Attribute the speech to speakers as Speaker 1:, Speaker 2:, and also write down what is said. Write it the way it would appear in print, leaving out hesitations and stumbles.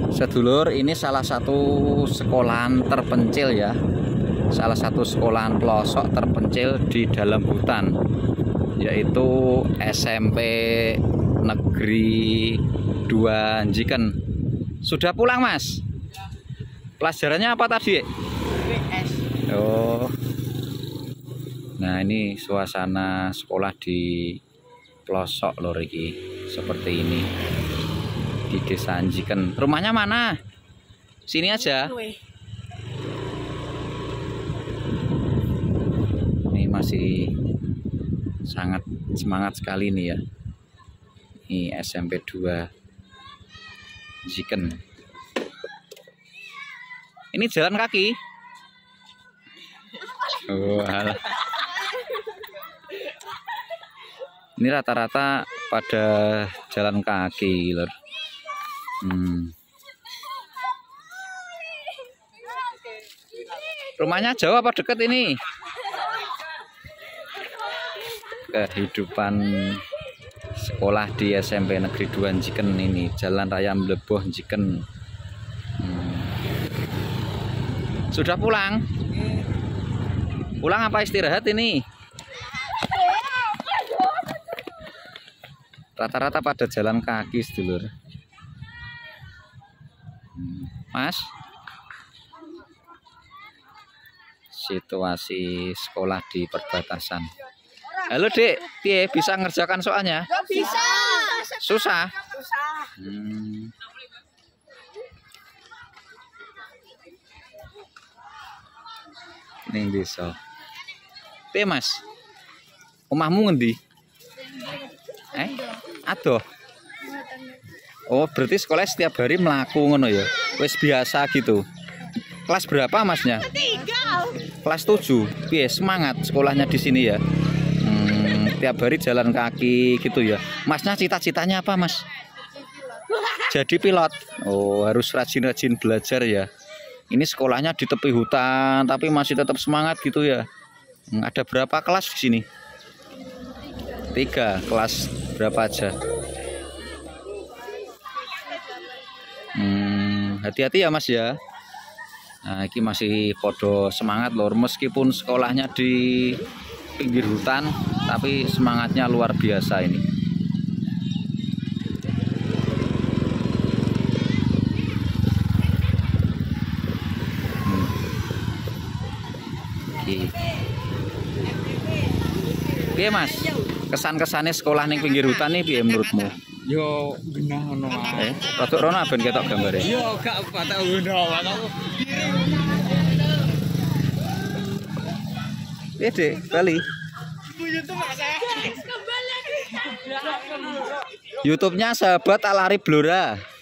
Speaker 1: Sedulur, ini salah satu sekolahan terpencil ya. Salah satu sekolahan pelosok terpencil di dalam hutan, yaitu SMP Negeri 2 Njiken. Sudah pulang, Mas? Pelajarannya apa tadi?
Speaker 2: PS.
Speaker 1: Oh. Nah, ini suasana sekolah di pelosok lor iki. Seperti ini. Di Desa Njiken. Rumahnya mana? Sini aja. Ini masih sangat semangat sekali nih ya. Ini SMP 2 Njiken. Ini jalan kaki. Oh, alah. Ini rata-rata pada jalan kaki lor. Rumahnya jauh apa deket ini? Kehidupan sekolah di SMP Negeri 2 Njiken ini, Jalan Raya Mleboh Njiken. Sudah pulang? Pulang apa istirahat ini? Rata-rata pada jalan kaki sedulur. Mas, situasi sekolah di perbatasan. Halo Dek, piye bisa ngerjakan soalnya?
Speaker 2: Bisa.
Speaker 1: Susah?
Speaker 2: Susah.
Speaker 1: Ning desa. Piye Mas? Omahmu ngendi? Adoh. Oh, berarti sekolah setiap hari melaku ngono ya. Wis biasa gitu. Kelas berapa Masnya?
Speaker 2: 3.
Speaker 1: Kelas 7. Piye semangat sekolahnya di sini ya? Tiap hari jalan kaki gitu ya. Masnya cita-citanya apa, Mas? Jadi pilot. Oh, harus rajin-rajin belajar ya. Ini sekolahnya di tepi hutan tapi masih tetap semangat gitu ya. Ada berapa kelas di sini? 3. Kelas berapa aja? Hati-hati ya Mas ya. Nah, ini masih podo semangat lor, meskipun sekolahnya di pinggir hutan, tapi semangatnya luar biasa ini. Piye Mas? Kesan-kesannya sekolah ning pinggir hutan nih piye menurutmu?
Speaker 3: Yo genah ngono wae.
Speaker 1: Rodok rono ben ketok gambare.
Speaker 3: Yo gak patek ngono wae.
Speaker 1: Dek, Bali. YouTube-nya sahabat Alari Blora.